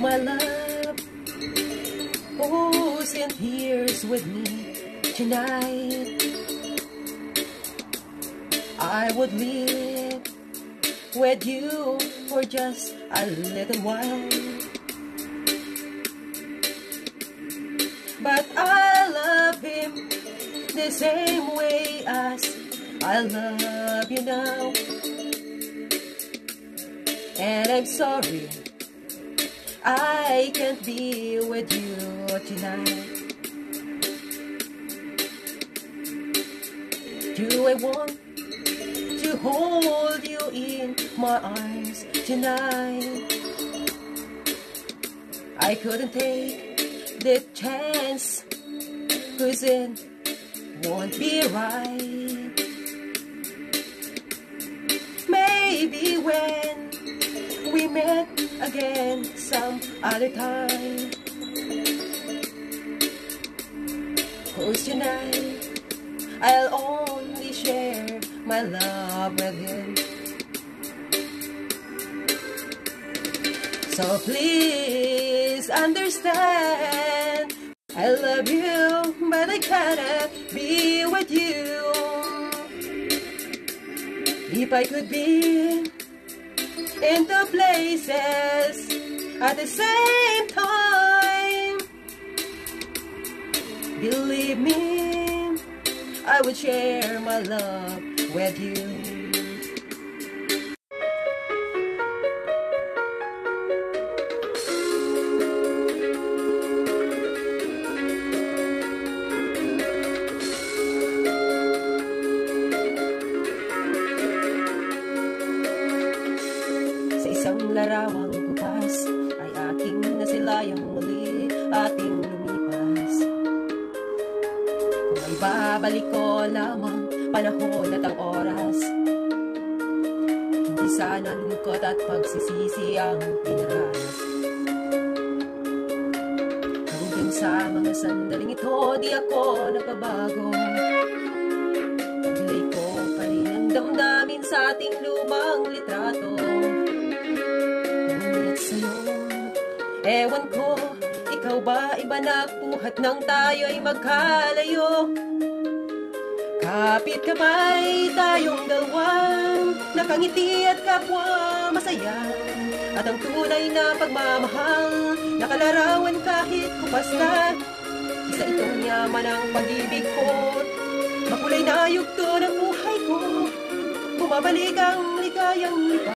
my love, who's in tears with me tonight. I would live with you for just a little while, but I love him the same way as I love you now. And I'm sorry I can't be with you tonight. Do I want to hold you in my arms tonight? I couldn't take the chance, 'cause it won't be right. Maybe when we met again some other time, 'cause tonight I'll only share my love with him. So please understand, I love you, but I cannot be with you. If I could be in two places at the same time, believe me, I would share my love with you. Sa isang larawang bukas ay aking nasilayang muli ating lumipas. Kung ay babalik ko lamang panahon at ang oras, hindi sana lungkot at pagsisisi ang pinaras. Hanggang sa mga sandaling ito, di ako nagbabago. Paglay ko pa rin ang damdamin sa ating lumang litrato. Ngunit sa'yo, ewan ko, ikaw ba iba na buhat nang tayo'y magkalayo? Kapit kamay tayong dalawang nakangiti at kapwa masaya, at ang tunay na pagmamahal nakalarawan kahit kupas ka. Isa itong yaman ang pag-ibig ko, makulay na yugto ng buhay ko, bumabalik ang ligayang lipa.